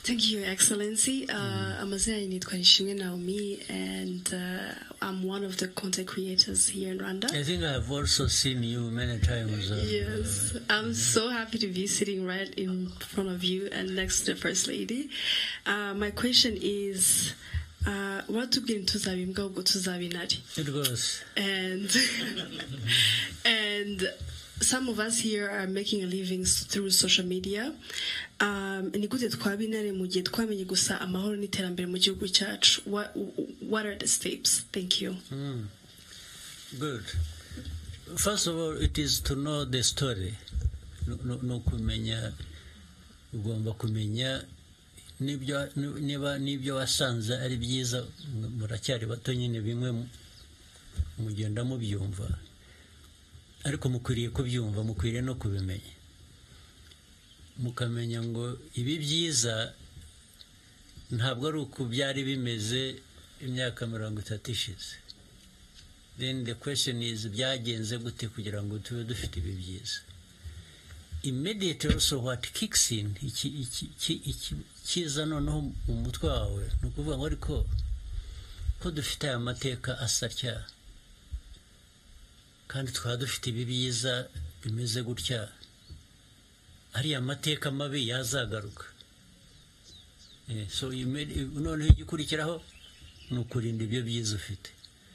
Thank you, Excellency. Amazina nitwa Nishimwe Naomi, and I'm one of the content creators here in Rwanda. I think I've also seen you many times. Yes, I'm so happy to be sitting right in front of you and next to the First Lady. My question is, what to get into Zabimbga go to Zabinari? It goes. And some of us here are making a living through social media. Ni gute twabinare mu gihe twamenye gusa amahoro n'iterambere mu gihugu cyacu? What are the steps? Thank you. Good. First of all, it is to know the story. No kumenya, ugomba kumenya nibyo wasanze ari byiza, muracyari bato nyine bimwe mugenda mubyumva, ariko mukwiriye kubyumva, mukwiriye no kubimenya, mukamenya ngo ibi byiza ntabwo ari uko byari bimeze imyaka 30 ishize. Then the question is, byagenze gute kugira ngo tube dufite ibi byiza? Immediately also what kicks in, kiza noneho mu mutwe wawe, ni ukuvuga ngo ariko ko dufite aya mateka asatya, kandi twaba dufite ibi byiza bimeze gutya, ariya mateka mabi yazagaruka. So noneho igikurikiraho ni ukurinda ibyo byiza ufite.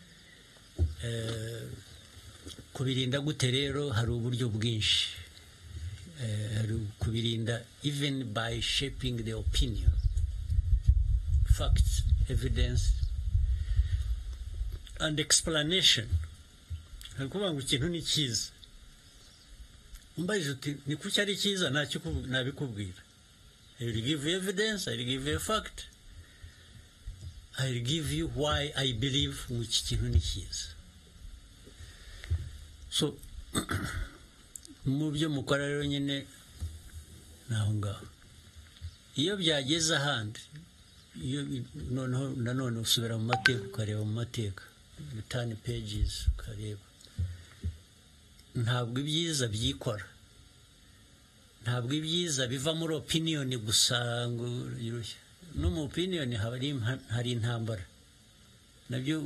Kubirinda gute rero? Hari uburyo bwinshi. Kubirinda even by shaping the opinion, facts, evidence, and explanation. Kuvuga ngo ikintu ni cyiza, umbaje uti ni kuki ari cyiza, nabikubwira. I will give you evidence, I will give you a fact, I will give you why I believe ngo iki kintu ni cyiza. So mu byo mukora rero nyine naho ngaho, iyo byageze ahandi, iyo nanone usubira mu mateka, ukareba mu mateka, return pages, ukareba. Ntabwo ibyiza byikora, ntabwo ibyiza biva muri opinion gusa ngo irushya. No mu opinion hari intambara nabyo.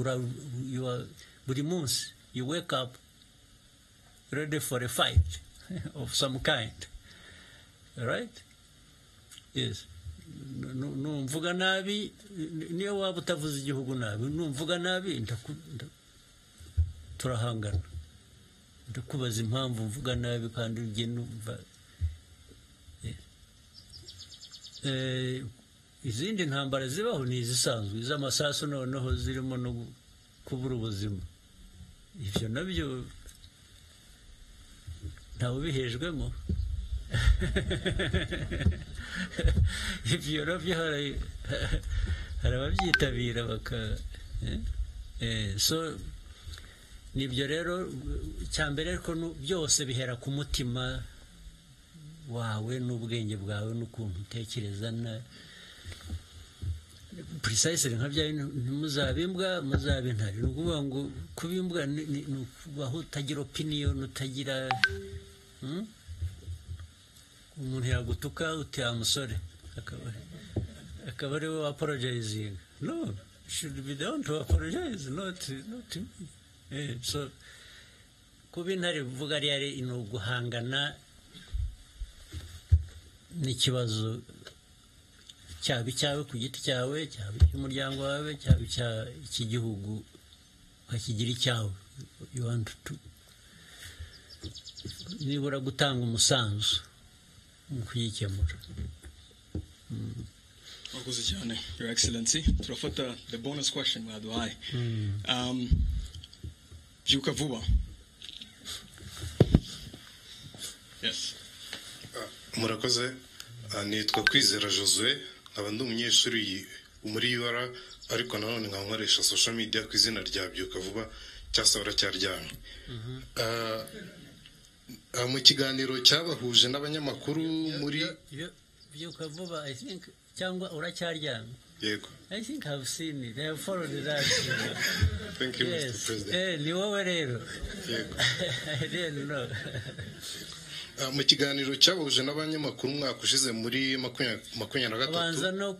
Buri munsi you wake up ready for a fight of some kind, right? Yes. Numvuga nabi, niyo waba utavuze igihugu nabi, numvuga nabi turahangana, ndakubaza impamvu mvuga nabi kandi ugiye numva. Izindi ntambara zibaho ni izisanzwe, iz'amasasu noneho zirimo no kubura ubuzima. Ibyo nabyo ntawe ubihejwemo. Ibyo nabyo hari ababyitabira baka. So nibyo rero, cyambere ariko byose bihera ku mutima wawe n'ubwenge bwawe n'ukuntu utekereza na precisely nka bya ntimuzabimbwa muzabe ntari. Ni ukuvuga ngo kubimbwa ni aho utagira opinion, utagira umuntu yagutuka uti amusore akaba ari we apologizing. No, should be down to apologize, not me. So kuba intare bivuga ari no guhangana n'ikibazo cyaba cyawe ku giti cyawe, cyaba cy'umuryango wawe, cyaba cy'igihugu, ukakigira icyawe. You want to nibura gutanga umusanzu mu kuyikemura. Wakoze cyane, Your Excellency. Turafata the bonus question mwaduhaye. Byuka vuba. Yes. Murakoze. Nitwa Kwizera Josue, nkaba ndi umunyeshuri muri UR, ariko nanone nkankoresha social media ku izina rya Byuka vuba cyasabara cyaryamye. Mu kiganiro cyabahuje n'abanyamakuru muri Byuka vuba, I think cyangwa uracyaryamye. Yego. I think I've seen it. I have followed that. Thank you, yes. Mr. President. Ni wowe rero. Yego. I didn't know. mu kiganiro cyabahuje n'abanyamakuru umwaka ushize muri 2023 abanza no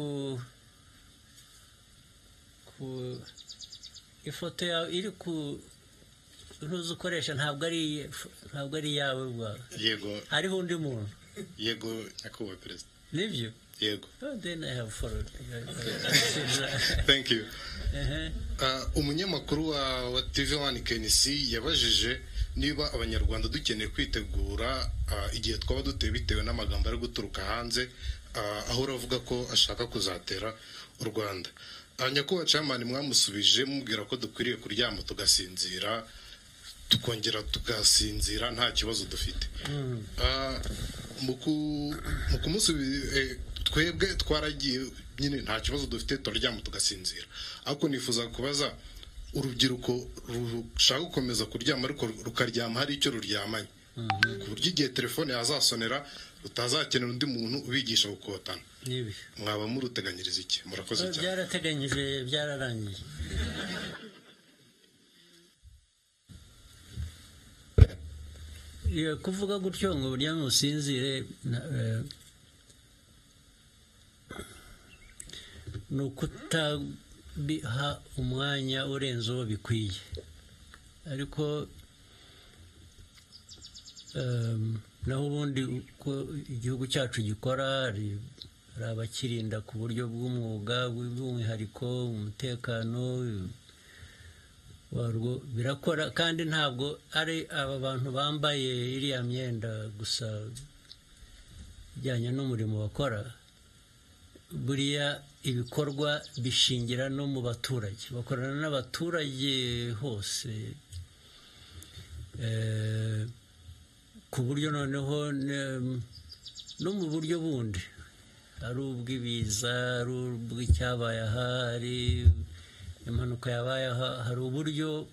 ku ifoto yawe iri ku ntuzi ukoresha ntabwo ari yawe bwawe. Yego. Hariho undi muntu. Yego, nyakubahwa perezida. Nibyo? Yego. Oh, then I have followed. Thank you. Umunyamakuru wa TV1 KNC yabajije niba abanyarwanda dukeneye kwitegura igihe twaba duteye bitewe n'amagambo ari guturuka hanze, aho uravuga ko ashaka kuzatera u Rwanda. Nyakubahwa Chairman mwamusubije mubwira ko dukwiriye kuryama tugasinzira, tukongera tugasinzira nta kibazo dufite. Mu kumusubiza twebwe twaragiye nyine nta kibazo dufite turyama tugasinzira, ariko nifuza kubaza urubyiruko rushaka gukomeza kuryama ariko rukaryama hari icyo ruryamanye, ku buryo igihe telefone yazasonera rutazakenera undi muntu ubigisha gukotana. Mwaba muruteganyiriza iki? Murakoze cyane. Byarateganyije, byararangiye. Kuvuga gutyo ngo uryame usinzire ni ukutabiha umwanya urenze uwo bikwiye, ariko naho ubundi uko igihugu cyacu gikora hari abakirinda ku buryo bw'umwuga bw'umwihariko, umutekano warwo birakora, kandi ntabwo ari aba bantu bambaye iriya myenda gusa ijyanye n'umurimo bakora. Buriya ibikorwa bishingira no mu baturage, bakorana n'abaturage hose, ku buryo noneho no mu buryo bundi, ari ubw'ibiza, ari ubw'icyabaye aha, ari impanuka yabaye aha, hari uburyo,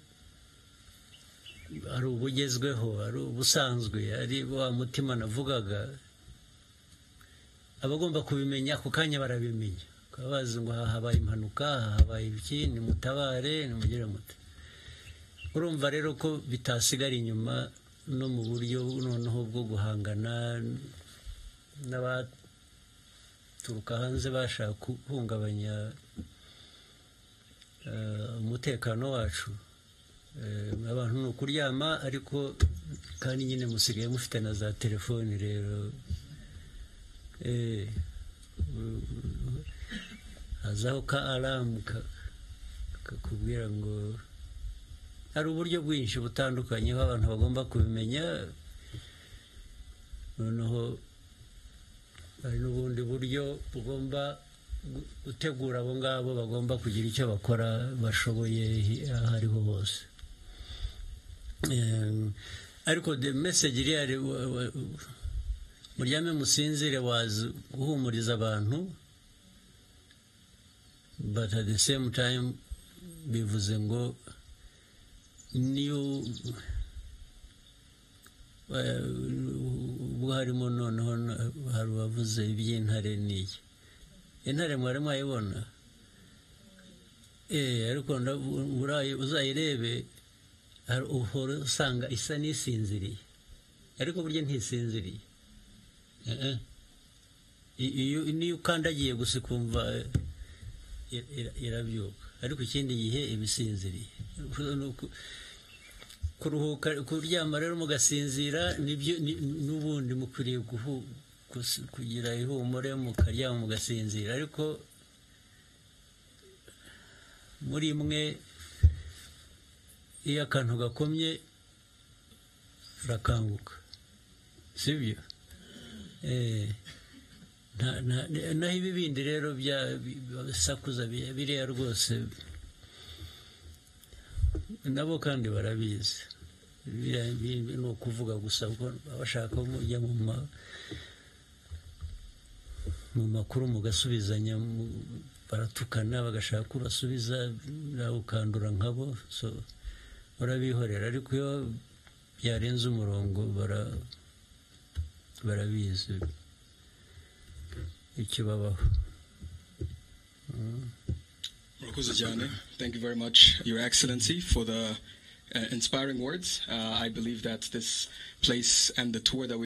hari ubugezweho, hari ubusanzwe, ari wa mutima navugaga, abagomba kubimenya ako kanya barabimenya, bakaba bazi ngo habaye impanuka, habaye iki, nimutabare, nimugire muti. Urumva rero ko bitasigara inyuma no mu buryo noneho bwo guhangana n'abaturuka hanze bashaka guhungabanya umutekano wacu. Abantu ni ukuryama, ariko kandi nyine musigaye mufite na za telefoni rero, hazaho ka alamu kakubwira ngo hari uburyo bwinshi butandukanye aho abantu bagomba kubimenya. Noneho hari n'ubundi buryo bugomba gutegura abo ngabo bagomba kugira icyo bakora bashoboye aho ariho hose. Ariko the message iriya muryame musinzire wazi guhumuriza abantu, but at the same time bivuze ngo niyo ubwo harimo noneho hari uwavuze iby'intare n'iyi intare mwari mwayibona, ariko uzayirebe uhora usanga isa n'isinziriye, ariko burya ntisinziriye. Niyo ukandagiye gusa ukumva irabyuka, ariko ikindi gihe ibisinziriye. Kuruhuka, kuryama rero mugasinzira nibyo n'ubundi mukwiriye kugira ihumure, mukaryama mugasinzira, ariko muri mwe iyo akantu gakomye urakanguka, sibyo? Naho ibi bindi rero bisakuza biriya rwose nabo kandi barabizi, ni ukuvuga gusa ko abashaka mujya mu makuru mugasubizanya, baratukana bagashaka kubasubiza, nawe ukandura nkabo, so barabihorera. Ariko iyo byarenze umurongo barabizi ikibabaho. Thank you very much, Your Excellency, for the inspiring words. I believe that this place and the tour that we